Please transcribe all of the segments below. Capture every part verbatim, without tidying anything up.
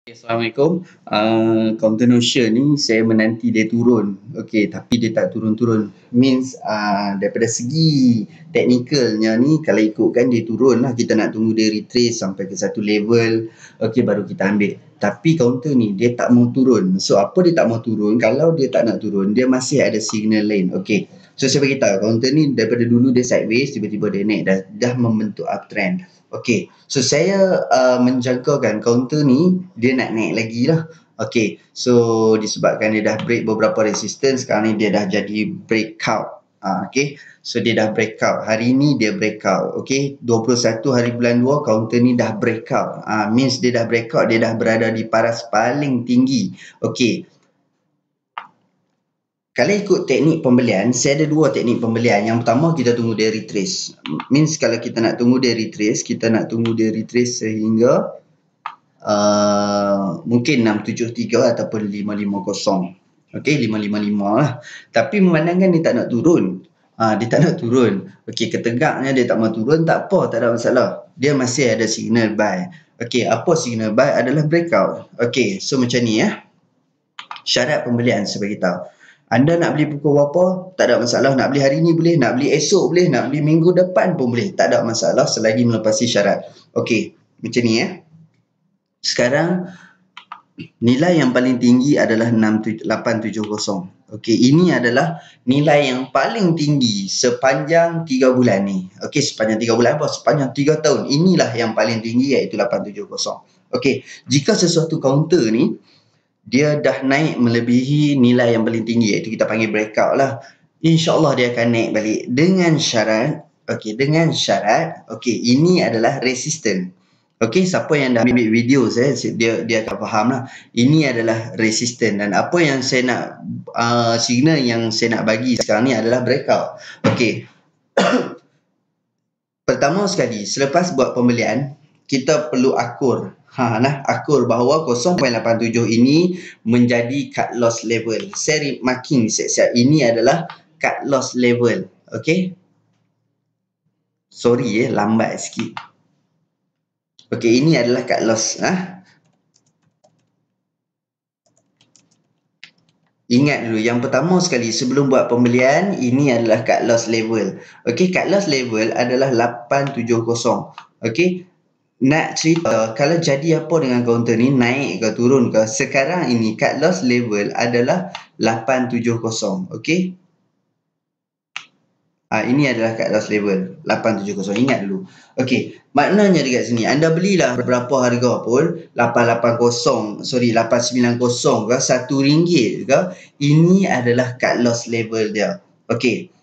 Okay, Assalamualaikum. Uh, Counter Notion ni saya menanti dia turun. Okey, tapi dia tak turun-turun. Means uh, daripada segi teknikalnya ni kalau ikutkan dia turun lah. Kita nak tunggu dia retrace sampai ke satu level. Okey, baru kita ambil. Tapi counter ni dia tak mau turun. So apa dia tak mau turun? Kalau dia tak nak turun, dia masih ada signal lain. Okey. So saya beritahu counter ni daripada dulu dia sideways, tiba-tiba dia naik dah dah membentuk uptrend. Okey, so saya uh, menjangkakan counter ni dia nak naik lagi lah. Okey, so disebabkan dia dah break beberapa resistance, sekarang ni dia dah jadi breakout. Uh, Okey, so dia dah breakout. Hari ni dia breakout. Okey, dua puluh satu hari bulan dua counter ni dah breakout. Uh, means dia dah breakout, dia dah berada di paras paling tinggi. Okey. Kalau ikut teknik pembelian, saya ada dua teknik pembelian. Yang pertama, kita tunggu dia retrace. Means kalau kita nak tunggu dia retrace, kita nak tunggu dia retrace sehingga uh, mungkin enam tujuh tiga ataupun lima lima kosong. Okey, lima lima lima lah. Tapi memandangkan dia tak nak turun. Ha, dia tak nak turun. Okey, ketegaknya dia tak mau turun, tak apa, tak ada masalah. Dia masih ada signal buy. Okey, apa signal buy adalah breakout. Okey, so macam ni ya. Syarat pembelian saya beritahu. Anda nak beli pukul berapa, tak ada masalah. Nak beli hari ni boleh, nak beli esok boleh, nak beli minggu depan pun boleh. Tak ada masalah selagi melepasi syarat. Okey, macam ni ya. Sekarang, nilai yang paling tinggi adalah lapan tujuh kosong. Okey, ini adalah nilai yang paling tinggi sepanjang tiga bulan ni. Okey, sepanjang tiga bulan apa? Sepanjang tiga tahun. Inilah yang paling tinggi iaitu lapan tujuh kosong. Okey, jika sesuatu counter ni, dia dah naik melebihi nilai yang paling tinggi iaitu kita panggil breakout lah, InsyaAllah dia akan naik balik dengan syarat, okey, dengan syarat, okey, ini adalah resistant. Okey, siapa yang dah ambil video saya, dia dia akan faham lah. Ini adalah resistant dan apa yang saya nak, uh, signal yang saya nak bagi sekarang ni adalah breakout. Okey. Pertama sekali, selepas buat pembelian, kita perlu akur. Ha, nah, akur bahawa kosong perpuluhan lapan tujuh ini menjadi cut loss level. Saya marking siap-siap. Ini adalah cut loss level. Okey. Sorry eh, lambat sikit. Okey, ini adalah cut loss. Ha? Ingat dulu, yang pertama sekali sebelum buat pembelian, ini adalah cut loss level. Okey, cut loss level adalah lapan tujuh kosong. Okey. Nak cerita, kalau jadi apa dengan counter ni, naik ke turun ke, sekarang ini cut loss level adalah lapan tujuh kosong. Okey. Ha, ini adalah cut loss level lapan tujuh kosong. Ingat dulu. Okey. Maknanya dekat sini, anda belilah berapa harga pun, lapan lapan kosong, sorry, lapan sembilan kosong ke, satu ringgit ke, ini adalah cut loss level dia. Okey.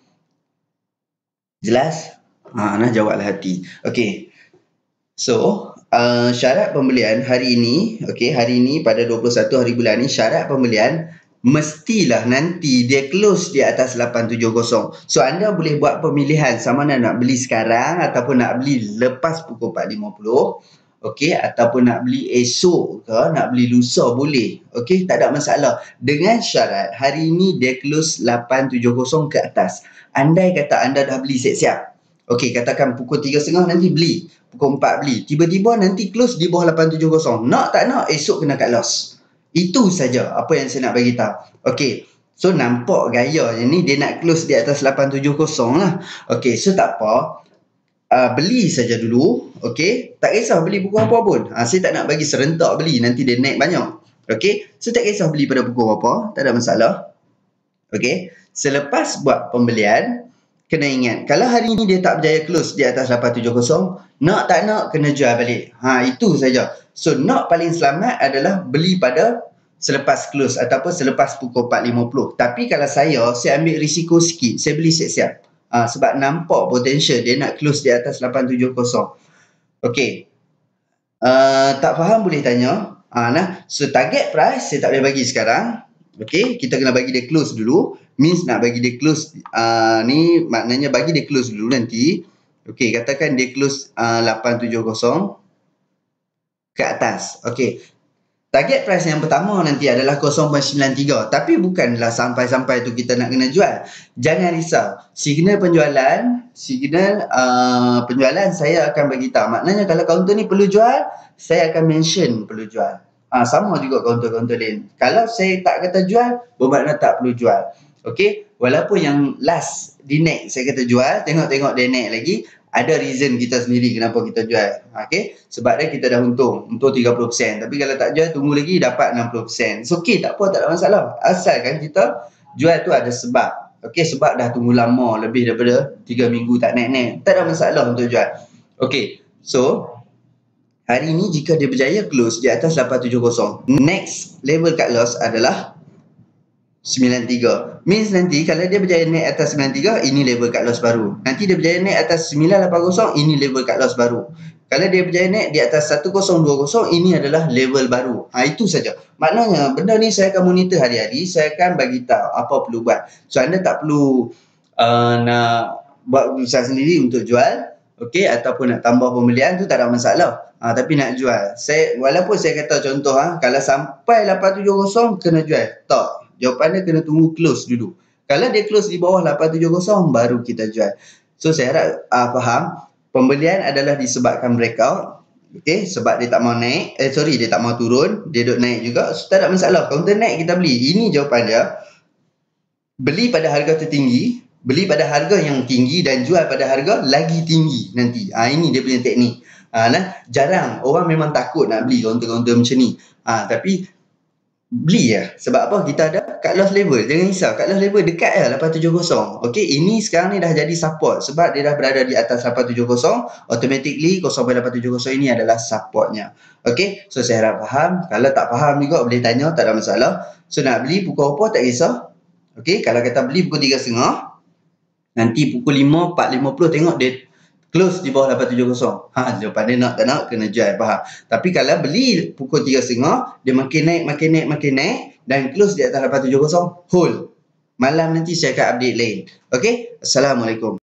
Jelas? Ha, nah, jawablah hati. Okey. So, uh, syarat pembelian hari ini, okey, hari ini pada dua puluh satu hari bulan ni, syarat pembelian mestilah nanti dia close di atas lapan tujuh kosong. So, anda boleh buat pemilihan sama ada nak beli sekarang ataupun nak beli lepas pukul empat lima puluh. Okey, ataupun nak beli esok ke, nak beli lusa boleh. Okey, tak ada masalah. Dengan syarat hari ini dia close lapan tujuh kosong ke atas. Andai kata anda dah beli siap-siap. Okey, katakan pukul tiga tiga puluh nanti beli. Pukul empat beli. Tiba-tiba nanti close di bawah lapan tujuh kosong. Nak tak nak, esok kena cut loss. Itu saja apa yang saya nak bagi tahu. Okey. So, nampak gaya yang ni dia nak close di atas lapan tujuh kosong lah. Okey, so tak apa. Uh, beli saja dulu. Okey. Tak kisah beli pukul apa pun. Uh, saya tak nak bagi serentak beli. Nanti dia naik banyak. Okey. So, tak kisah beli pada pukul apa. Tak ada masalah. Okey. Selepas buat pembelian, kena ingat, kalau hari ini dia tak berjaya close di atas lapan tujuh kosong, nak tak nak kena jual balik. Ha, itu saja. So, nak paling selamat adalah beli pada selepas close ataupun selepas pukul empat lima puluh. Tapi kalau saya, saya ambil risiko sikit. Saya beli siap-siap. Ha, sebab nampak potential dia nak close di atas lapan tujuh kosong. Okey. Uh, tak faham boleh tanya. Ha, nah. So, target price saya tak boleh bagi sekarang. Okey, kita kena bagi dia close dulu. Means nak bagi dia close, uh, ni maknanya bagi dia close dulu nanti. Okey, katakan dia close uh, lapan tujuh kosong ke atas. Okey. Target price yang pertama nanti adalah kosong perpuluhan sembilan tiga. Tapi bukanlah sampai-sampai tu kita nak kena jual. Jangan risau. Signal penjualan, signal uh, penjualan saya akan bagi tahu. Maknanya kalau counter ni perlu jual, saya akan mention perlu jual. Ah, sama juga kaunter-kaunter lain. Kalau saya tak kata jual, bermakna tak perlu jual. Okey, walaupun yang last di naik saya kata jual, tengok-tengok dia naik lagi, ada reason kita sendiri kenapa kita jual. Okey, sebab dia kita dah untung, untung tiga puluh peratus. Tapi kalau tak jual, tunggu lagi dapat enam puluh peratus. So, okey, tak apa, tak ada masalah. Asalkan kita jual tu ada sebab. Okey, sebab dah tunggu lama, lebih daripada tiga minggu tak naik-naik. Tak ada masalah untuk jual. Okey, so hari ini jika dia berjaya close di atas lapan tujuh kosong, next level cut loss adalah sembilan tiga. Means nanti kalau dia berjaya naik atas sembilan tiga, ini level cut loss baru. Nanti dia berjaya naik atas sembilan lapan kosong, ini level cut loss baru. Kalau dia berjaya naik di atas satu kosong dua kosong, ini adalah level baru. Ha, itu saja. Maknanya benda ni saya akan monitor hari-hari, saya akan bagi tahu apa perlu buat. So anda tak perlu uh, nak buat usaha sendiri untuk jual. Okey, ataupun nak tambah pembelian tu tak ada masalah. Ha, tapi nak jual. Saya walaupun saya kata contoh ha, kalau sampai lapan tujuh kosong kena jual. Tak. Jawapan dia kena tunggu close dulu. Kalau dia close di bawah lapan tujuh kosong baru kita jual. So saya harap uh, faham, pembelian adalah disebabkan breakout. Okey, sebab dia tak mau naik, eh sorry dia tak mau turun, dia duk naik juga. So tak ada masalah. Counter naik kita beli. Ini jawapan dia. Beli pada harga tertinggi, beli pada harga yang tinggi dan jual pada harga lagi tinggi nanti. Ah ha, ini dia punya teknik. Ah ha, nah, jarang orang memang takut nak beli kaunter-kaunter macam ni. Ah ha, tapi beli ya. Sebab apa? Kita ada cut loss level. Jangan risau, cut loss level dekat ya lapan tujuh kosong. Okey, ini sekarang ni dah jadi support sebab dia dah berada di atas lapan tujuh kosong, automatically kosong perpuluhan lapan tujuh kosong ini adalah supportnya. Okey, so saya harap faham. Kalau tak faham juga boleh tanya, tak ada masalah. So nak beli pukul apa tak kisah. Okey, kalau kita beli pukul tiga tiga puluh, nanti pukul lima, empat lima puluh tengok dia close di bawah lapan tujuh kosong. Ha, jawapan dia nak tak nak kena jual, faham. Tapi kalau beli pukul tiga tiga puluh, dia makin naik, makin naik, makin naik dan close di atas lapan tujuh kosong, hold. Malam nanti saya akan update lain. Okey, Assalamualaikum.